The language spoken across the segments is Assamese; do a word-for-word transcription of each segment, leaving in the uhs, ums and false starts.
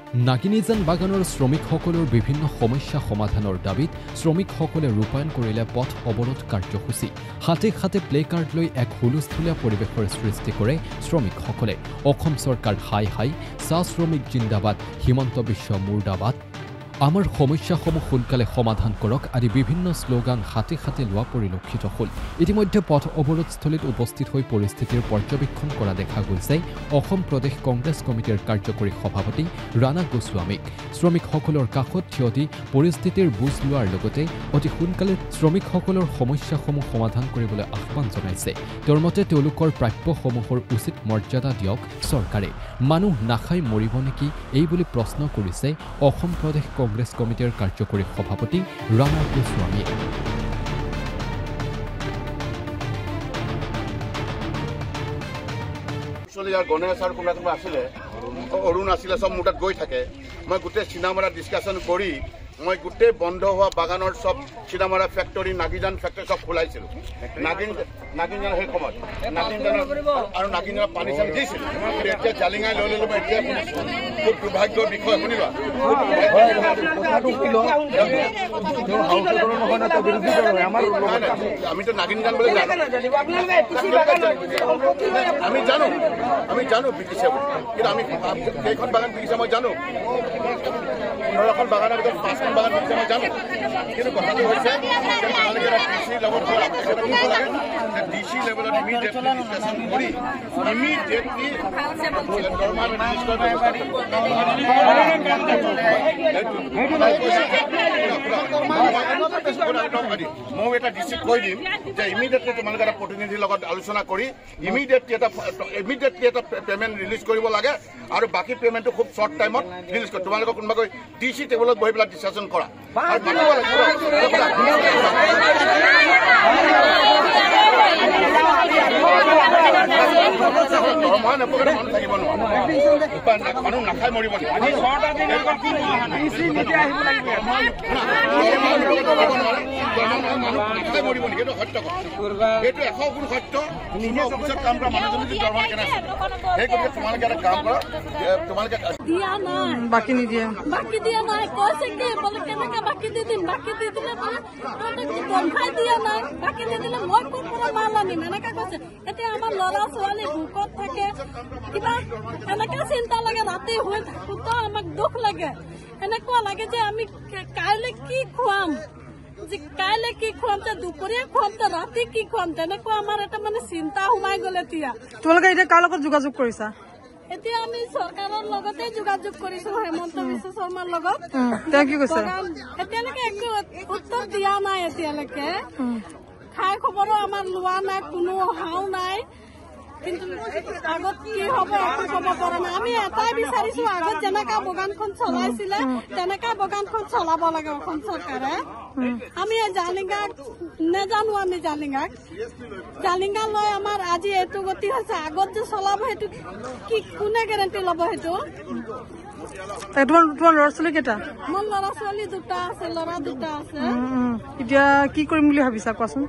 নাগিনীজান বাগানৰ শ্ৰমিকসকলৰ বিভিন্ন সমস্যা সমাধানৰ দাবীত শ্ৰমিকসকলে ৰূপায়ণ কৰিলে পথ অৱৰোধ কাৰ্যসূচী। হাতে হাতে প্লে কাৰ্ড লৈ এক হুলস্থুলীয়া পৰিৱেশৰ সৃষ্টি কৰে শ্ৰমিকসকলে। অসম চৰকাৰ হাই হাই, চাহ শ্ৰমিক জিন্দাবাদ, হিমন্ত বিশ্ব মুৰ্দাবাদ, আমাৰ সমস্যাসমূহ সোনকালে সমাধান কৰক আদি বিভিন্ন শ্লোগান হাতে হাতে লোৱা পৰিলক্ষিত হ'ল। ইতিমধ্যে পথ অৱৰোধস্থলীত উপস্থিত হৈ পৰিস্থিতিৰ পৰ্যবেক্ষণ কৰা দেখা গৈছে অসম প্ৰদেশ কংগ্ৰেছ কমিটিৰ কাৰ্যকৰী সভাপতি ৰাণা গোস্বামীক। শ্ৰমিকসকলৰ কাষত থিয় দি পৰিস্থিতিৰ বুজ লোৱাৰ লগতে অতি সোনকালে শ্ৰমিকসকলৰ সমস্যাসমূহ সমাধান কৰিবলৈ আহ্বান জনাইছে। তেওঁৰ মতে তেওঁলোকৰ প্ৰাপ্যসমূহৰ উচিত মৰ্যাদা দিয়ক চৰকাৰে। মানুহ নাখাই মৰিব নেকি এই বুলি প্ৰশ্ন কৰিছে অসম প্ৰদেশ কংগ্ৰেছ কমিটিৰ কাৰ্যকৰী সভাপতি ৰাণা গোস্বামীয়ে। গণেশ আৰু কোনোবা কোনোবা আছিলে, অৰুণ আছিলে, চব মোৰ তাত গৈ থাকে। মই গোটেই চিনামাৰা ডিছকাশ্যন কৰি মই গোটেই বন্ধ হোৱা বাগানৰ চব চিনামাৰা ফেক্টৰী, নাগিজান ফেক্টৰী চব খোলাইছিলোঁ। নাগিন নাগিনজান সেই সময়ত নাগিনজানৰ আৰু নাগিনজানৰ পানী চানী দিছিল। এতিয়া জালিঙাই লৈ ল'লো। মই এতিয়া শুনিছোঁ খুব দুৰ্ভাগ্যৰ বিষয়। শুনিবা, আমিতো নাগিনজান বুলি জানো, আমি জানো আমি জানো বিকিছে, কিন্তু আমি কেইখন বাগান বিকিছে মই জানো। পোন্ধৰখন বাগানৰ ভিতৰত পাঁচখন বাগান বিকিছে মই জানো। কিন্তু কথাটো হৈছে ডিচি লগত ডি চি লেভেলত ইমিডিয়েটলি ডিছকাশ্যন কৰি ইমিডিয়েটলি দৰমহা ৰিলিজ কৰাৰ ব্যৱস্থা মই এটা ডিচিক কৈ দিম যে ইমিডিয়েটলি তোমালোকে এটা প্ৰতিনিধিৰ লগত আলোচনা কৰি ইমিডিয়েটলি এটা ইমিডিয়েটলি এটা পেমেণ্ট ৰিলিজ কৰিব লাগে আৰু বাকী পেমেণ্টটো খুব শ্বৰ্ট টাইমত ৰিলিজ কৰে। তোমালোকে কোনোবাকৈ ডি চি টেবুলত বহি পেলাই ডিছকাশ্যন কৰা আৰু দৰমহা নপৰে মানুহ থাকিব নোৱাৰে, মানুহ নাখাই মৰিব নেকি? মানুহ নাখাই মৰিব নেকি? এইটো সত্য কথা, এইটো এশ গুণ সত্য। অফিচত কাম কৰা মানুহজনী যদি দৰমহা কেনেকৈ সেই গতিকে তোমালোকে এটা কাম কৰা, তোমালোকে বাকী নিদিয়ে বাকী দিয়া নাই কৈছে কি বোলে কেনেকে বাকী দি দিম, বাকী দি দিলে দৰমহাই দিয়া নাই, বাকী দি দিলে মই ক'ৰ পৰা মাল আনিম এনেকে কৈছে। এতিয়া আমাৰ ল'ৰা ছোৱালী ভোকত থাকে, কিবা এনেকে চিন্তা লাগে। ৰাতি হৈ থাকোঁতে আমাক দুখ লাগে, এনেকুৱা লাগে যে আমি কাইলৈ কি খুৱাম, যে কাইলৈ কি খুৱাম, যে দুপৰীয়া খুৱাম, তো ৰাতি কি খুৱাম, তেনেকুৱা আমাৰ এটা মানে চিন্তা সোমাই গ'ল। এতিয়া তোমালোকে এতিয়া কাৰ লগত যোগাযোগ কৰিছা? এতিয়া আমি চৰকাৰৰ লগতে যোগাযোগ কৰিছো, হেমন্ত বিশ্ব শৰ্মাৰ লগত। তেওঁ কি কৈছে? এতিয়ালৈকে একো উত্তৰ দিয়া নাই, এতিয়ালৈকে খাই খবৰো আমাৰ লোৱা নাই, কোনো অহাও নাই। কিন্তু আগত কি হ'ব একো ক'ব পৰা নাই। আমি এটাই বিচাৰিছো, আগত যেনেকা বাগানখন চলাইছিলে তেনেকা বাগানখন চলাব লাগে অসম চৰকাৰে। আমি জালিঙ্গাক নেজানো, আমি জালিঙ্গাক জালিঙ্গা লৈ আমাৰ আজি এইটো গতি হৈছে। আগত যে চলাব সেইটো কি কোনে গেৰেণ্টি ল'ব? সেইটো তোমাৰ তোমাৰ ল'ৰা ছোৱালী কেইটা? মোৰ ল'ৰা ছোৱালী দুটা আছে, ল'ৰা দুটা আছে। এতিয়া কি কৰিম বুলি ভাবিছা কোৱাচোন?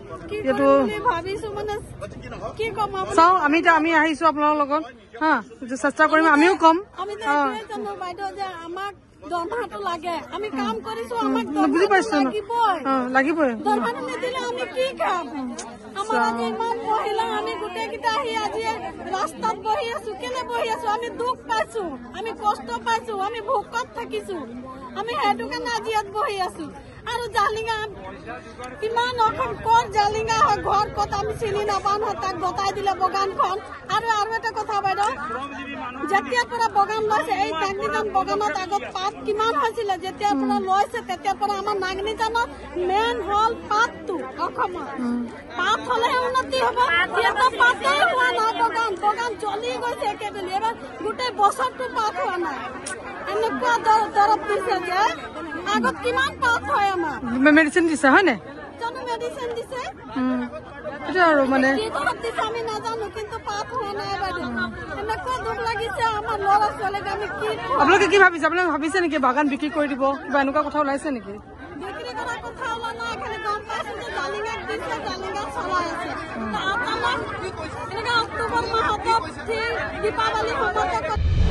ভাবিছো মানে কি কম, চাওঁ আমি আমি আহিছো আপোনালোকৰ লগত, হা চেষ্টা কৰিম, আমিও কম। আমি জানো বাইদেউ যে আমাক দৰমহাটো লাগে, আমি কাম কৰিছো, আমাক বুজি পাইছো, লাগিবই। দৰমহাটো নিদিলে আমি কি খাম? আমাৰ আজি ইমান মহিলা আমি গোটেই কেইটা আহি আজি ৰাস্তাত বহি আছো। কেলে বহি আছো? আমি দুখ পাইছো, আমি কষ্ট পাইছো, আমি ভোকত থাকিছো, আমি সেইটো কাৰণে আজি ইয়াত বহি আছো। আৰু জালিঙ্গা কিমান অসম ক'ত জালিঙ্গা হয়, ঘৰ ক'ত আমি চিনি নাপাওঁ নহয়, তাক বতাই দিলে বাগানখন। আৰু আৰু এটা কথা বাইদেউ, যেতিয়াৰ পৰা বাগান লৈছে এই নাগিনিজান বাগানত আগত পাত কিমান হৈছিলে, যেতিয়াৰ পৰা লৈছে তেতিয়াৰ পৰা আমাৰ নাগিনিজানত মেইন হ'ল পাতটো। অসমত পাত হলেহে উন্নতি হ'ব, এটা পাতেই হোৱা নাই। বাগান বাগান জ্বলি গৈছে একেবাৰে, এবাৰ গোটেই বছৰটো পাত হোৱা নাই। এনেকুৱা দৰৱ দিছে যে আগত কিমান পাত হয়, আমাৰ মেডিচিন দিছে হয় নে? জানো মেডিচিন দিছে, এটা আৰু মানে কি দৰৱ দিছে আমি নাজানো, কিন্তু পাত হোৱা নাই বাইদেউ। এনেকুৱা দুখ লাগিছে আমাৰ ল'ৰা ছোৱালীক। আমি কি আপোনালোকে কি ভাবিছে? আপোনালোকে ভাবিছে নেকি বাগান বিক্ৰী কৰি দিব, কিবা এনেকুৱা কথা ওলাইছে নেকি? বিক্ৰী কৰাৰ কথা ওলোৱা নাই, খালি গম পাইছো যে জালিঙ্গাক দিছে, জালিঙ্গা চলাই আছে। এনেকুৱা অক্টোবৰ মাহত দীপাৱলী সময়ত